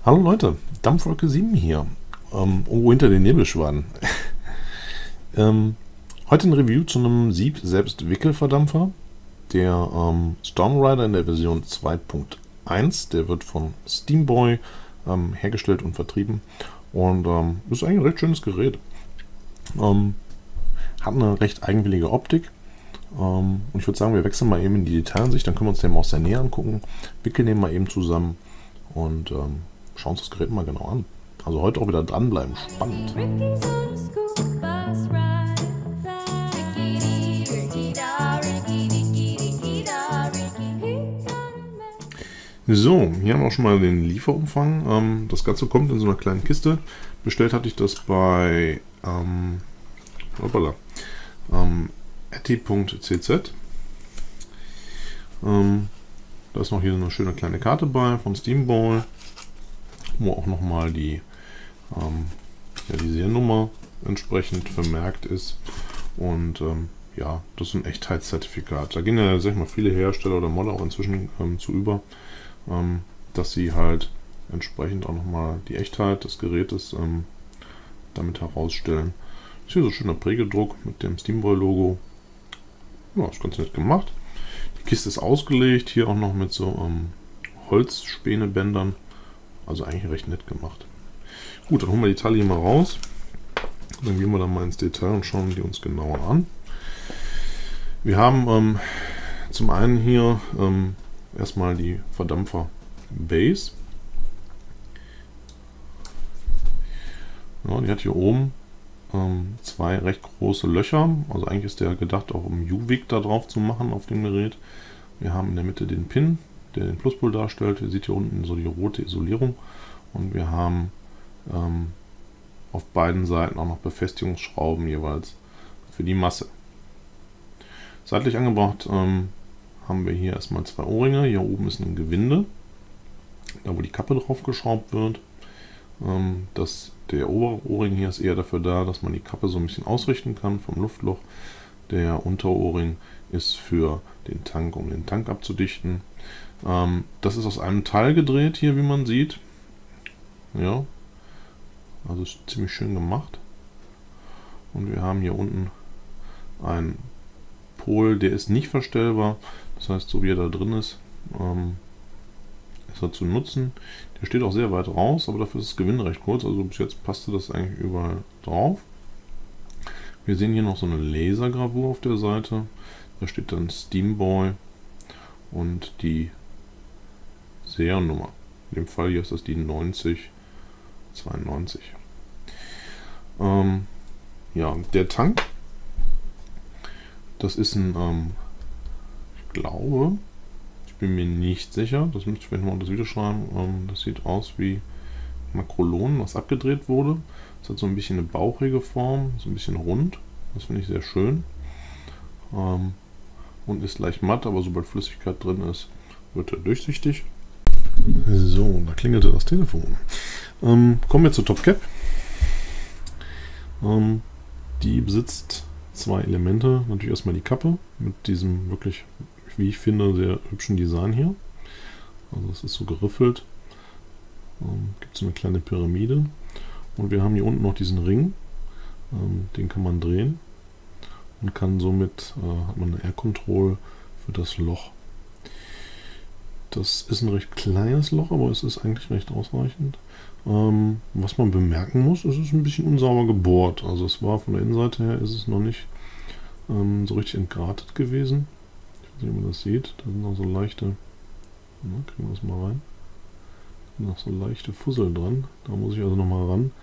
Hallo Leute, Dampfwolke 7 hier, irgendwo hinter den Nebelschwaden. Heute ein Review zu einem Sieb selbst Wickelverdampfer, der Stormrider in der Version 2.1, der wird von Steamboy hergestellt und vertrieben und ist eigentlich ein recht schönes Gerät. Hat eine recht eigenwillige Optik. Und ich würde sagen, wir wechseln mal eben in die Detailansicht, dann können wir uns den mal aus der Nähe angucken, wickeln den mal eben zusammen und schauen uns das Gerät mal genau an. Also heute auch wieder dranbleiben, spannend. So, hier haben wir auch schon mal den Lieferumfang. Das Ganze kommt in so einer kleinen Kiste. Bestellt hatte ich das bei eti.cz. Da ist noch hier eine schöne kleine Karte bei von Steamboy, wo auch nochmal die Seriennummer entsprechend vermerkt ist. Und ja, das ist ein Echtheitszertifikat. Da gehen ja, sag ich mal, viele Hersteller oder Modder auch inzwischen zu über, dass sie halt entsprechend auch nochmal die Echtheit des Gerätes damit herausstellen. Ist hier so ein schöner Prägedruck mit dem Steamboy-Logo. Ja, ist ganz nett gemacht. Die Kiste ist ausgelegt, hier auch noch mit so Holzspänebändern. Also eigentlich recht nett gemacht. Gut, dann holen wir die Teile hier mal raus. Dann gehen wir dann mal ins Detail und schauen die uns genauer an. Wir haben zum einen hier erstmal die Verdampfer Base. Ja, die hat hier oben zwei recht große Löcher. Also eigentlich ist der gedacht, auch um U-Wick da drauf zu machen auf dem Gerät. Wir haben in der Mitte den Pin, der den Pluspol darstellt. Ihr seht hier unten so die rote Isolierung. Und wir haben auf beiden Seiten auch noch Befestigungsschrauben jeweils für die Masse. Seitlich angebracht haben wir hier erstmal zwei Ohrringe. Hier oben ist ein Gewinde, da wo die Kappe drauf geschraubt wird. Der obere Ohrring hier ist eher dafür da, dass man die Kappe so ein bisschen ausrichten kann vom Luftloch. Der Unterohrring ist für den Tank, um den Tank abzudichten. Das ist aus einem Teil gedreht hier, wie man sieht. Ja, also ist ziemlich schön gemacht. Und wir haben hier unten einen Pol, der ist nicht verstellbar. Das heißt, so wie er da drin ist, ist er zu nutzen. Der steht auch sehr weit raus, aber dafür ist das Gewinde recht kurz. Also bis jetzt passte das eigentlich überall drauf. Wir sehen hier noch so eine Lasergravur auf der Seite. Da steht dann Steamboy und die Seriennummer. In dem Fall hier ist das die 9092. Ja, der Tank, das ist ein, ich glaube, ich bin mir nicht sicher, das müsste ich vielleicht mal unter das Video schreiben, das sieht aus wie Makrolon, was abgedreht wurde. Es hat so ein bisschen eine bauchige Form, so ein bisschen rund, das finde ich sehr schön. Und ist leicht matt, aber sobald Flüssigkeit drin ist, wird er durchsichtig. So, da klingelte das Telefon. Kommen wir zur Topcap. Die besitzt zwei Elemente. Natürlich erstmal die Kappe mit diesem wirklich, wie ich finde, sehr hübschen Design hier. Also es ist so geriffelt. Gibt so eine kleine Pyramide. Und wir haben hier unten noch diesen Ring. Den kann man drehen. Und kann somit, hat man eine Air Control für das Loch. Das ist ein recht kleines Loch, aber es ist eigentlich recht ausreichend. Was man bemerken muss, es ist ein bisschen unsauber gebohrt. Also es war von der Innenseite her, ist es noch nicht so richtig entgratet gewesen. Ich weiß nicht, ob man das sieht. Da sind noch so leichte, kriegen wir das mal rein. Noch so leichte Fussel dran. Da muss ich also noch mal ran.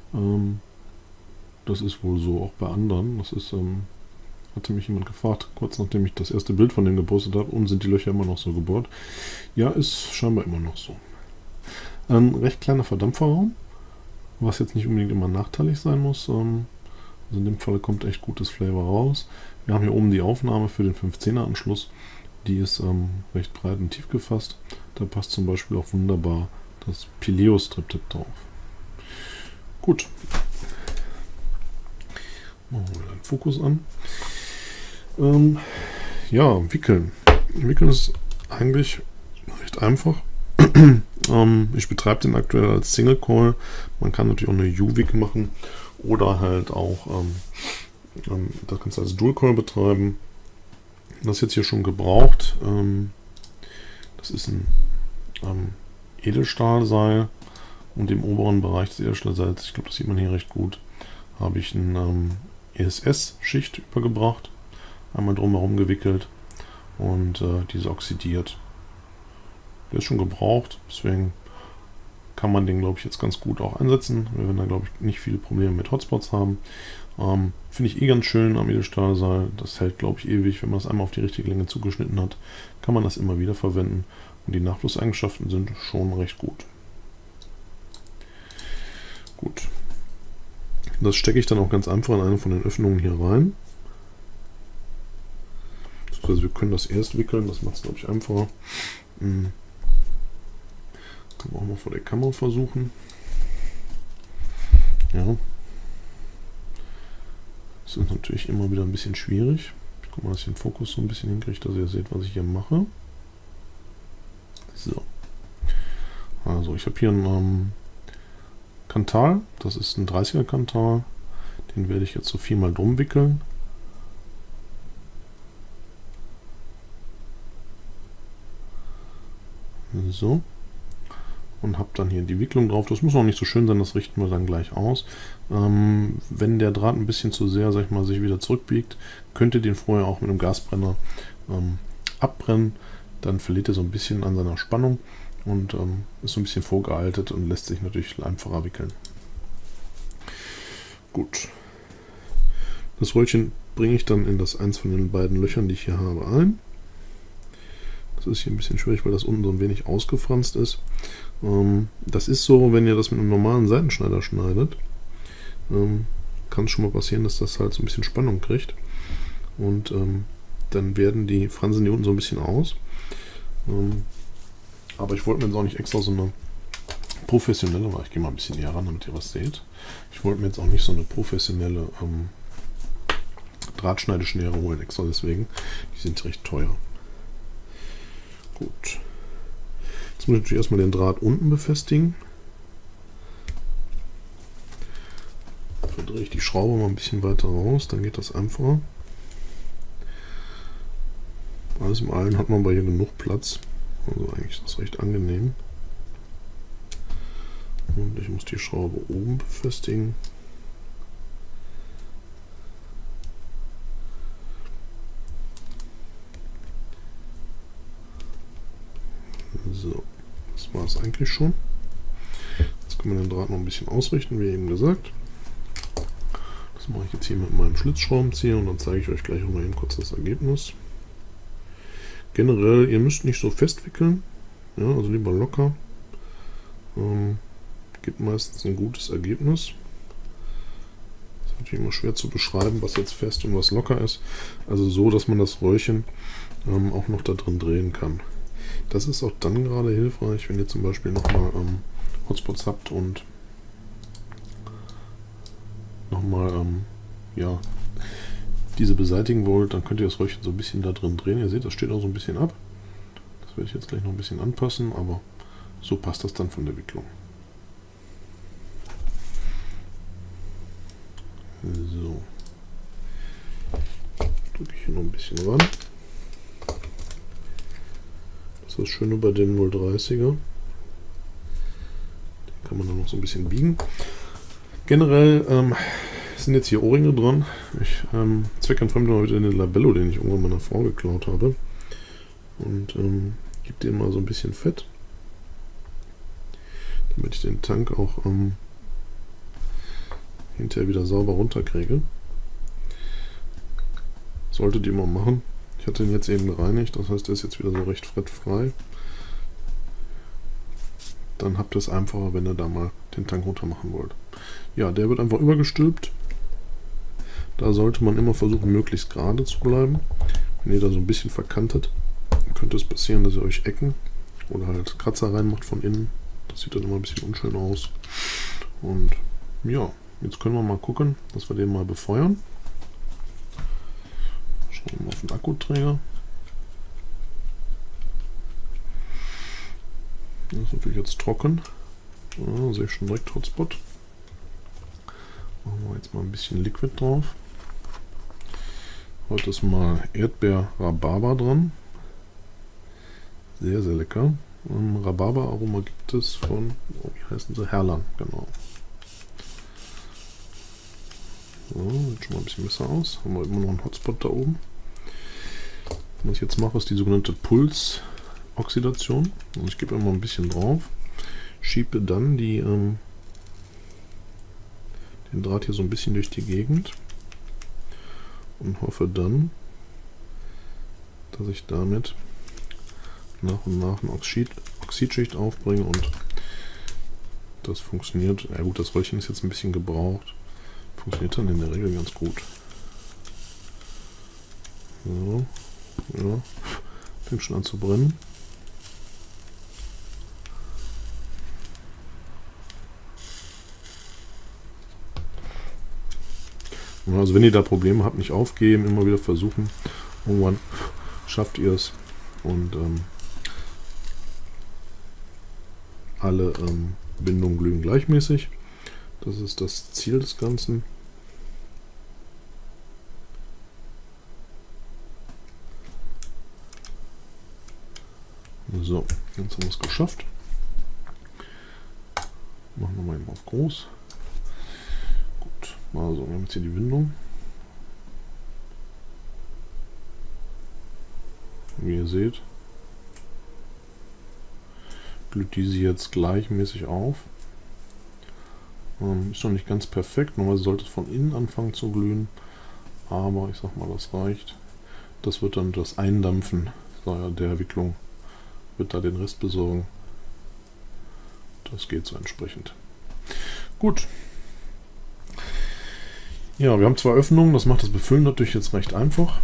Das ist wohl so auch bei anderen. Das ist hatte mich jemand gefragt, kurz nachdem ich das erste Bild von dem gepostet habe, und sind die Löcher immer noch so gebohrt? Ja, ist scheinbar immer noch so. Ein recht kleiner Verdampferraum, was jetzt nicht unbedingt immer nachteilig sein muss. Also in dem Fall kommt echt gutes Flavor raus. Wir haben hier oben die Aufnahme für den 510er Anschluss. Die ist recht breit und tief gefasst. Da passt zum Beispiel auch wunderbar das Pileo-Strip-Tip drauf. Gut. Machen wir den Fokus an. Ja, wickeln. Wickeln ist eigentlich recht einfach. Ich betreibe den aktuell als Single Coil. Man kann natürlich auch eine U-Wick machen oder halt auch das Ganze als Dual Coil betreiben. Das ist jetzt hier schon gebraucht. Das ist ein Edelstahlseil und im oberen Bereich des Edelstahlseils, ich glaube, das sieht man hier recht gut, habe ich eine ESS-Schicht übergebracht, einmal drumherum gewickelt und diese oxidiert. Der ist schon gebraucht, deswegen kann man den, glaube ich, jetzt ganz gut auch einsetzen. Wir werden da, glaube ich, nicht viele Probleme mit Hotspots haben. Finde ich ganz schön am Edelstahlseil. Das hält, glaube ich, ewig. Wenn man es einmal auf die richtige Länge zugeschnitten hat, kann man das immer wieder verwenden. Und die Nachflusseigenschaften sind schon recht gut. Gut. Das stecke ich dann auch ganz einfach in eine von den Öffnungen hier rein. Also wir können das erst wickeln, das macht es, glaube ich, einfacher. Können wir auch mal vor der Kamera versuchen. Ja. Das ist natürlich immer wieder ein bisschen schwierig. Ich gucke mal, dass ich den Fokus so ein bisschen hinkriege, dass ihr seht, was ich hier mache. So. Also ich habe hier einen Kantal. Das ist ein 30er Kantal. Den werde ich jetzt so 4-mal drum wickeln. So. Und habe dann hier die Wicklung drauf. Das muss auch nicht so schön sein, das richten wir dann gleich aus. Wenn der Draht ein bisschen zu sehr, sag ich mal, sich wieder zurückbiegt, könnt ihr den vorher auch mit einem Gasbrenner abbrennen. Dann verliert er so ein bisschen an seiner Spannung und ist so ein bisschen vorgealtet und lässt sich natürlich einfacher wickeln. Gut. Das Röllchen bringe ich dann in das eins von den beiden Löchern, die ich hier habe, ein. Das ist hier ein bisschen schwierig, weil das unten so ein wenig ausgefranst ist. Das ist so, wenn ihr das mit einem normalen Seitenschneider schneidet, kann es schon mal passieren, dass das halt so ein bisschen Spannung kriegt. Und dann werden die Fransen hier unten so ein bisschen aus. Aber ich wollte mir jetzt auch nicht extra so eine professionelle, weil ich gehe mal ein bisschen näher ran, damit ihr was seht. Ich wollte mir jetzt auch nicht so eine professionelle Drahtschneideschnere holen, extra deswegen. Die sind recht teuer. Gut. Jetzt muss ich natürlich erstmal den Draht unten befestigen. Verdrehe ich die Schraube mal ein bisschen weiter raus, dann geht das einfacher. Alles im Allen hat man bei hier genug Platz. Also eigentlich ist das recht angenehm. Und ich muss die Schraube oben befestigen. So, das war es eigentlich schon. Jetzt können wir den Draht noch ein bisschen ausrichten, wie eben gesagt. Das mache ich jetzt hier mit meinem Schlitzschraubenzieher und dann zeige ich euch gleich noch mal eben kurz das Ergebnis. Generell, ihr müsst nicht so fest wickeln, ja, also lieber locker. Gibt meistens ein gutes Ergebnis. Das ist natürlich immer schwer zu beschreiben, was jetzt fest und was locker ist. Also so, dass man das Röhrchen auch noch da drin drehen kann. Das ist auch dann gerade hilfreich, wenn ihr zum Beispiel nochmal Hotspots habt und nochmal ja, diese beseitigen wollt, dann könnt ihr das Röhrchen so ein bisschen da drin drehen. Ihr seht, das steht auch so ein bisschen ab. Das werde ich jetzt gleich noch ein bisschen anpassen, aber so passt das dann von der Wicklung. So. Drücke ich hier noch ein bisschen ran. Das ist das Schöne bei dem 030er. Den kann man dann noch so ein bisschen biegen. Generell sind jetzt hier Ohrringe dran. Ich zweckentfremde mal wieder den Labello, den ich irgendwann meiner Frau geklaut habe. Und gebe dem mal so ein bisschen Fett, damit ich den Tank auch hinterher wieder sauber runterkriege. Solltet ihr mal machen. Ich hatte ihn jetzt eben gereinigt, das heißt, er ist jetzt wieder so recht fettfrei. Dann habt ihr es einfacher, wenn ihr da mal den Tank runter machen wollt. Ja, der wird einfach übergestülpt. Da sollte man immer versuchen, möglichst gerade zu bleiben. Wenn ihr da so ein bisschen verkantet, könnte es passieren, dass ihr euch Ecken oder halt Kratzer reinmacht von innen. Das sieht dann immer ein bisschen unschön aus. Und ja, jetzt können wir mal gucken, dass wir den mal befeuern. Schauen wir mal auf den Akkuträger. Das ist natürlich jetzt trocken. Ja, sehe ich schon direkt Hotspot. Machen wir jetzt mal ein bisschen Liquid drauf. Heute ist mal Erdbeer-Rhabarber dran. Sehr, sehr lecker. Rhabarber-Aroma gibt es von, oh, wie heißen sie? Herrlang, genau. So, sieht schon mal ein bisschen besser aus. Haben wir immer noch einen Hotspot da oben. Was ich jetzt mache, ist die sogenannte Pulsoxidation. Und ich gebe immer ein bisschen drauf. Schiebe dann den Draht hier so ein bisschen durch die Gegend. Und hoffe dann, dass ich damit nach und nach eine Oxidschicht aufbringe und das funktioniert. Ja gut, das Röllchen ist jetzt ein bisschen gebraucht. Funktioniert dann in der Regel ganz gut. So, ja, fängt schon an zu brennen. Also wenn ihr da Probleme habt, nicht aufgeben, immer wieder versuchen. Irgendwann schafft ihr es. Und alle Bindungen glühen gleichmäßig. Das ist das Ziel des Ganzen. So, jetzt haben wir es geschafft. Machen wir mal eben auf groß. Gut, also wir haben jetzt hier die Windung. Wie ihr seht, glüht diese jetzt gleichmäßig auf. Ist noch nicht ganz perfekt, normalerweise sollte es von innen anfangen zu glühen, aber ich sag mal, das reicht. Das wird dann das Eindampfen der Wicklung, wird da den Rest besorgen. Das geht so entsprechend. Gut. Ja, wir haben 2 Öffnungen, das macht das Befüllen natürlich jetzt recht einfach.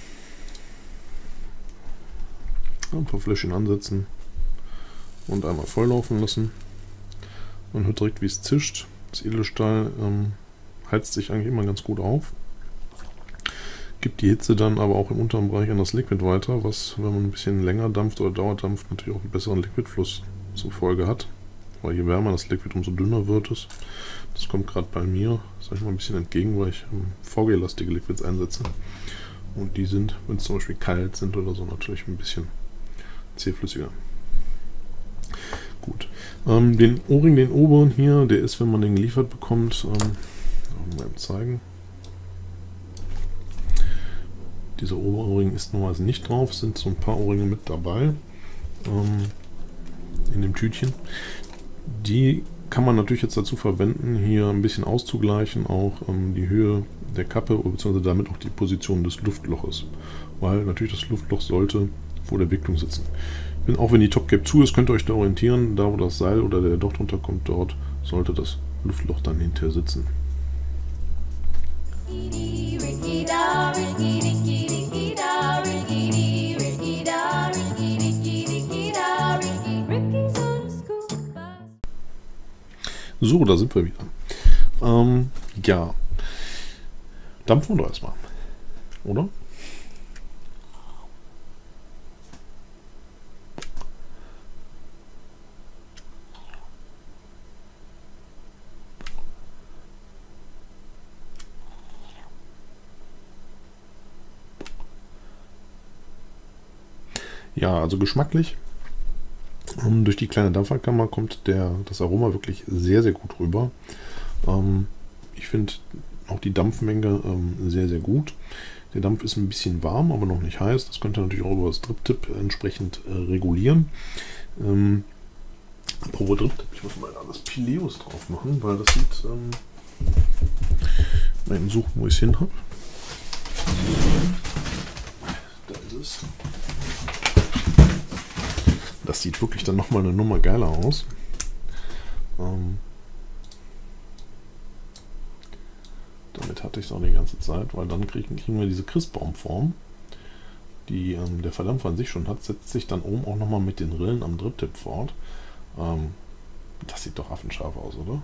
Ein paar Fläschchen ansetzen und einmal volllaufen lassen. Man hört direkt, wie es zischt. Das Edelstahl heizt sich eigentlich immer ganz gut auf. Gibt die Hitze dann aber auch im unteren Bereich an das Liquid weiter, was, wenn man ein bisschen länger dampft oder dauerdampft, natürlich auch einen besseren Liquidfluss zur Folge hat. Weil je wärmer das Liquid, umso dünner wird es. Das kommt gerade bei mir, sag ich mal, ein bisschen entgegen, weil ich VG-lastige Liquids einsetze. Und die sind, wenn es zum Beispiel kalt sind oder so, natürlich ein bisschen zähflüssiger. Gut. Den O-Ring, den oberen hier, der ist, wenn man den geliefert bekommt, mal eben zeigen. Dieser O-Ring ist normalerweise nicht drauf, es sind so ein paar O-Ringe mit dabei in dem Tütchen. Die kann man natürlich jetzt dazu verwenden, hier ein bisschen auszugleichen, auch die Höhe der Kappe, beziehungsweise damit auch die Position des Luftloches. Weil natürlich das Luftloch sollte vor der Wicklung sitzen. Auch wenn die Topcap zu ist, könnt ihr euch da orientieren. Da wo das Seil oder der Docht runterkommt, dort sollte das Luftloch dann hinterher sitzen. So, da sind wir wieder. Ja, dampfen wir doch erstmal, oder? Ja, also geschmacklich. Durch die kleine Dampferkammer kommt das Aroma wirklich sehr, sehr gut rüber. Ich finde auch die Dampfmenge sehr, sehr gut. Der Dampf ist ein bisschen warm, aber noch nicht heiß. Das könnt ihr natürlich auch über das Drip-Tip entsprechend regulieren. Apropos Drip-Tip, ich muss mal da das Pileus drauf machen, weil das sieht... mal eben suchen, wo ich es hin habe. Da ist es. Das sieht wirklich dann nochmal eine Nummer geiler aus. Damit hatte ich es auch die ganze Zeit, weil dann kriegen wir diese Christbaumform, die der Verdampfer an sich schon hat, setzt sich dann oben auch nochmal mit den Rillen am Drip-Tip fort. Das sieht doch affenscharf aus, oder?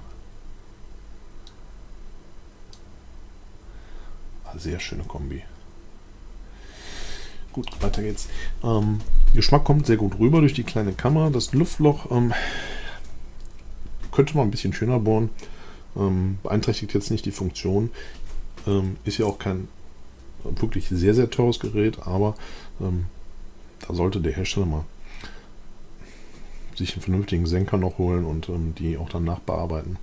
Sehr schöne Kombi. Gut, weiter geht's. Geschmack kommt sehr gut rüber durch die kleine Kammer. Das Luftloch könnte man ein bisschen schöner bohren. Beeinträchtigt jetzt nicht die Funktion. Ist ja auch kein wirklich sehr, sehr teures Gerät, aber da sollte der Hersteller mal sich einen vernünftigen Senker noch holen und die auch dann nachbearbeiten.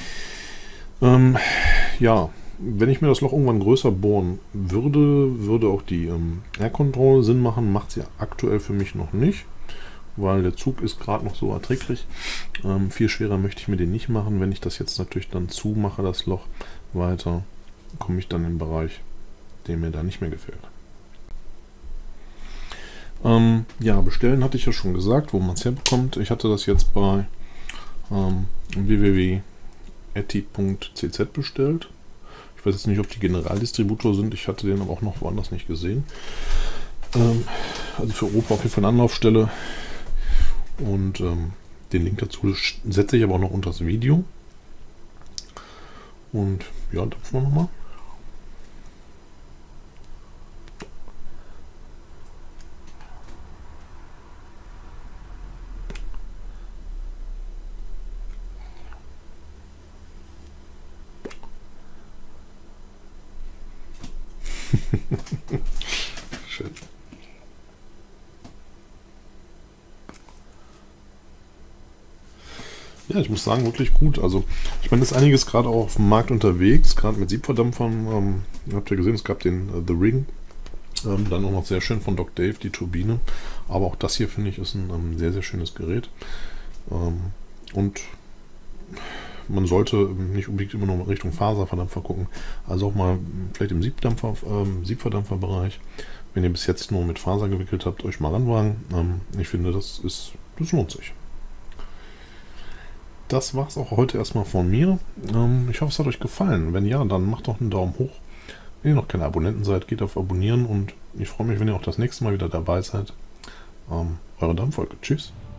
Ja, wenn ich mir das Loch irgendwann größer bohren würde, würde auch die Air Control Sinn machen. Macht sie aktuell für mich noch nicht, weil der Zug ist gerade noch so erträglich. Viel schwerer möchte ich mir den nicht machen. Wenn ich das jetzt natürlich dann zumache, das Loch weiter, komme ich dann in den Bereich, der mir da nicht mehr gefällt. Ja, bestellen hatte ich ja schon gesagt, wo man es herbekommt. Ich hatte das jetzt bei www.eti.cz bestellt. Ich weiß jetzt nicht, ob die Generaldistributor sind. Ich hatte den aber auch noch woanders nicht gesehen. Also für Europa auf jeden Fall eine Anlaufstelle. Und den Link dazu setze ich aber auch noch unter das Video. Und ja, dampfen wir nochmal. Schön. Ja, ich muss sagen, wirklich gut. Also, ich meine, es ist einiges gerade auch auf dem Markt unterwegs, gerade mit Siebverdampfern. Habt ihr gesehen, es gab den The Ring. Dann auch noch sehr schön von Doc Dave, die Turbine. Aber auch das hier, finde ich, ist ein sehr, sehr schönes Gerät. Und man sollte nicht unbedingt immer noch Richtung Faserverdampfer gucken. Also auch mal vielleicht im Siebverdampferbereich, wenn ihr bis jetzt nur mit Faser gewickelt habt, euch mal ranwagen. Ich finde, das lohnt sich. Das war es auch heute erstmal von mir. Ich hoffe, es hat euch gefallen. Wenn ja, dann macht doch einen Daumen hoch. Wenn ihr noch keine Abonnenten seid, geht auf Abonnieren und ich freue mich, wenn ihr auch das nächste Mal wieder dabei seid. Eure Dampfwolke. Tschüss.